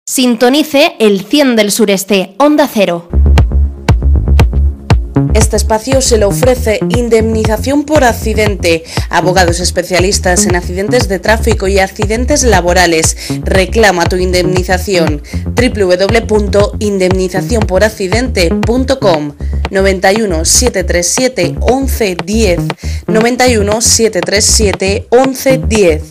Sintonice el 100 del Sureste, Onda Cero. Este espacio se lo ofrece Indemnización por Accidente, abogados especialistas en accidentes de tráfico y accidentes laborales. Reclama tu indemnización. www.indemnizacionporaccidente.com 91 737 1110 91 737 1110.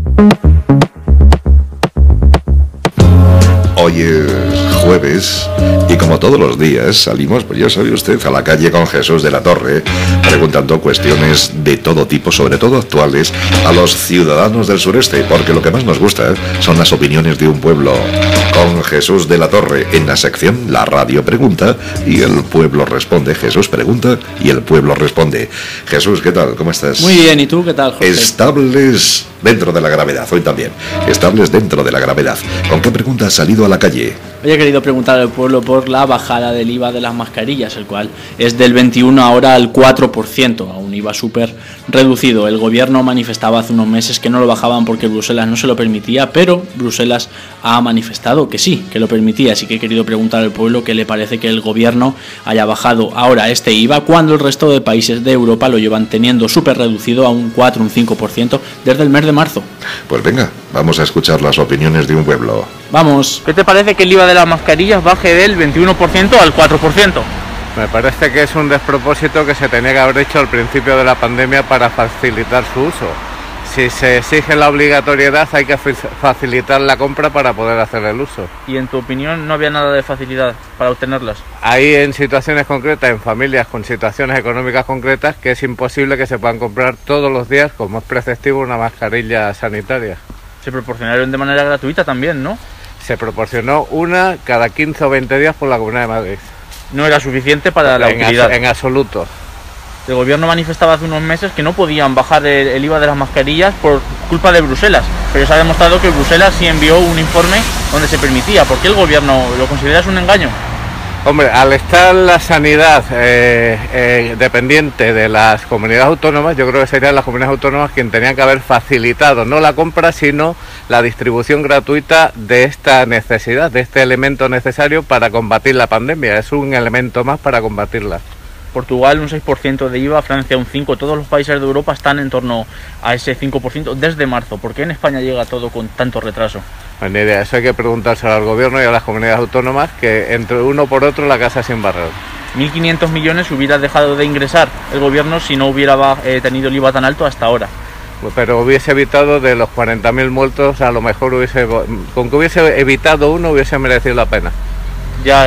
Hoy es jueves y como todos los días salimos, pues ya sabe usted, a la calle con Jesús de la Torre, preguntando cuestiones de todo tipo, sobre todo actuales, a los ciudadanos del sureste, porque lo que más nos gusta son las opiniones de un pueblo. Con Jesús de la Torre en la sección La Radio Pregunta y el pueblo responde. Jesús pregunta y el pueblo responde. Jesús, ¿qué tal? ¿Cómo estás? Muy bien, ¿y tú qué tal, José? Estables dentro de la gravedad, hoy también. Estables dentro de la gravedad. ¿Con qué pregunta has salido a la calle? Hoy he querido preguntar al pueblo por la bajada del IVA de las mascarillas, el cual es del 21 ahora al 4%, a un IVA súper reducido. El gobierno manifestaba hace unos meses que no lo bajaban porque Bruselas no se lo permitía, pero Bruselas ha manifestado que sí, que lo permitía. Así que he querido preguntar al pueblo qué le parece que el gobierno haya bajado ahora este IVA cuando el resto de países de Europa lo llevan teniendo súper reducido a un 4, un 5% desde el mes de marzo. Pues venga, vamos a escuchar las opiniones de un pueblo. Vamos. ¿Qué te parece que el IVA de las mascarillas baje del 21% al 4%? Me parece que es un despropósito que se tenía que haber hecho al principio de la pandemia para facilitar su uso. Si se exige la obligatoriedad, hay que facilitar la compra para poder hacer el uso. ¿Y en tu opinión no había nada de facilidad para obtenerlas? Hay en situaciones concretas, en familias con situaciones económicas concretas, que es imposible que se puedan comprar todos los días, como es preceptivo, una mascarilla sanitaria. Se proporcionaron de manera gratuita también, ¿no? Se proporcionó una cada 15 o 20 días por la Comunidad de Madrid. No era suficiente para la utilidad. En absoluto. El gobierno manifestaba hace unos meses que no podían bajar el IVA de las mascarillas por culpa de Bruselas, pero se ha demostrado que Bruselas sí envió un informe donde se permitía. ¿Por qué el gobierno lo consideras un engaño? Hombre, al estar la sanidad dependiente de las comunidades autónomas, yo creo que serían las comunidades autónomas quienes tenían que haber facilitado no la compra, sino la distribución gratuita de esta necesidad, de este elemento necesario para combatir la pandemia. Es un elemento más para combatirla. Portugal un 6% de IVA, Francia un 5%, todos los países de Europa están en torno a ese 5% desde marzo. ¿Por qué en España llega todo con tanto retraso? Buena idea, eso hay que preguntárselo al gobierno y a las comunidades autónomas, que entre uno por otro la casa sin barrer. 1.500 millones hubiera dejado de ingresar el gobierno si no hubiera tenido el IVA tan alto hasta ahora. Pero hubiese evitado de los 40.000 muertos, a lo mejor con que hubiese evitado uno hubiese merecido la pena. Ya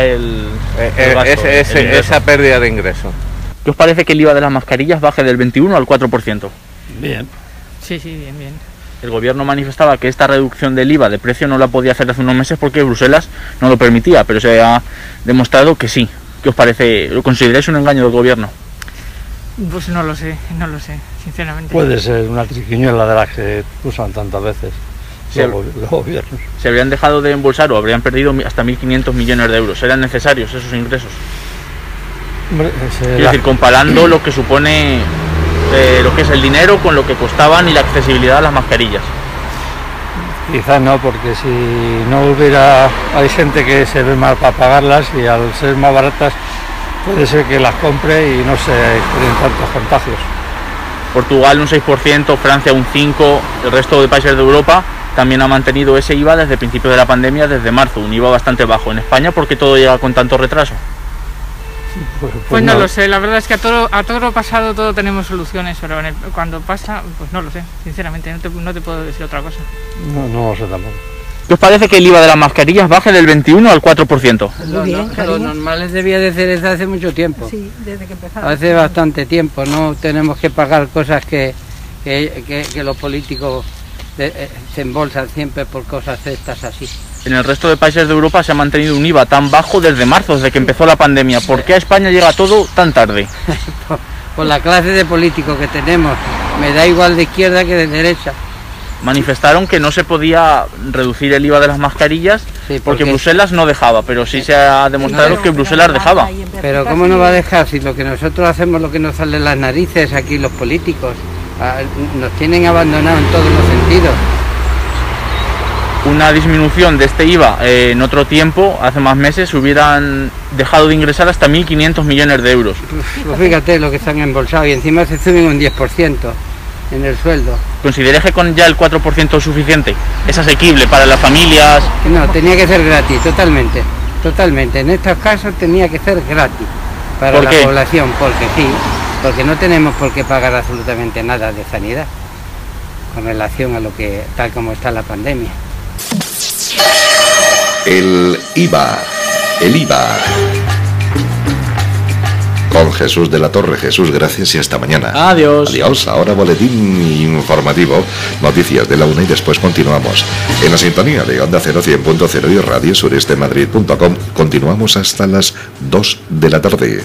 esa pérdida de ingreso. ¿Qué os parece que el IVA de las mascarillas baje del 21 al 4%? Bien. Sí, bien. El gobierno manifestaba que esta reducción del IVA de precio no la podía hacer hace unos meses porque Bruselas no lo permitía, pero se ha demostrado que sí. ¿Qué os parece? ¿Lo consideráis un engaño del gobierno? Pues no lo sé, sinceramente. Puede ser una triquiñuela de las que usan tantas veces los gobiernos. ¿Se habrían dejado de embolsar o habrían perdido hasta 1.500 millones de euros? ¿Eran necesarios esos ingresos? Hombre, es decir, comparando lo que supone lo que es el dinero con lo que costaban y la accesibilidad a las mascarillas. Quizás no, porque si no hubiera... Hay gente que se ve mal para pagarlas y al ser más baratas puede ser que las compre y no se creen tantos contagios. Portugal un 6%, Francia un 5%, el resto de países de Europa también ha mantenido ese IVA desde principios de la pandemia, desde marzo, un IVA bastante bajo. En España, ¿por qué todo llega con tanto retraso? Pues no lo sé, la verdad es que a todo lo pasado todo tenemos soluciones, pero cuando pasa, pues no lo sé, sinceramente, no te puedo decir otra cosa. No lo sé tampoco. ¿Qué os parece que el IVA de las mascarillas baje del 21 al 4%? Lo normal debía de ser desde hace mucho tiempo. Sí, desde que empezaron. Hace bastante tiempo, no tenemos que pagar cosas que los políticos se embolsan siempre por cosas estas así. En el resto de países de Europa se ha mantenido un IVA tan bajo desde marzo, desde que empezó la pandemia. ¿Por qué a España llega todo tan tarde? por la clase de políticos que tenemos. Me da igual de izquierda que de derecha. Manifestaron que no se podía reducir el IVA de las mascarillas porque Bruselas no dejaba, pero sí se ha demostrado que Bruselas dejaba. Pero ¿cómo no va a dejar si lo que nosotros hacemos lo que nos sale en las narices aquí los políticos? Nos tienen abandonado en todos los sentidos. una disminución de este IVA en otro tiempo, hace más meses, hubieran dejado de ingresar hasta 1.500 millones de euros. Pues fíjate lo que se han embolsado y encima se suben un 10% en el sueldo. ¿Consideráis que con ya el 4% es suficiente? ¿Es asequible para las familias? No, tenía que ser gratis, totalmente. Totalmente. En estos casos tenía que ser gratis para la población, porque sí, porque no tenemos por qué pagar absolutamente nada de sanidad con relación a lo que tal como está la pandemia. El IVA. Con Jesús de la Torre. Jesús, gracias y hasta mañana. Adiós. Adiós. Ahora boletín informativo, noticias de la 1 y después continuamos. En la sintonía de Onda Cero 100.0 y Radio Surestemadrid.com continuamos hasta las 2 de la tarde.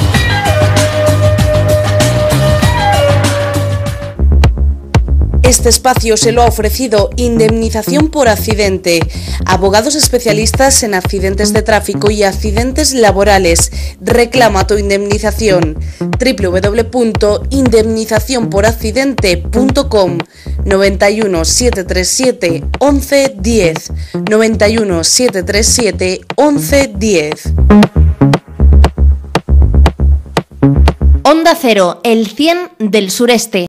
Este espacio se lo ha ofrecido Indemnización por Accidente. Abogados especialistas en accidentes de tráfico y accidentes laborales. Reclama tu indemnización. www.indemnizacionporaccidente.com 91 737 1110 91 737 1110. Onda Cero, el 100 del sureste.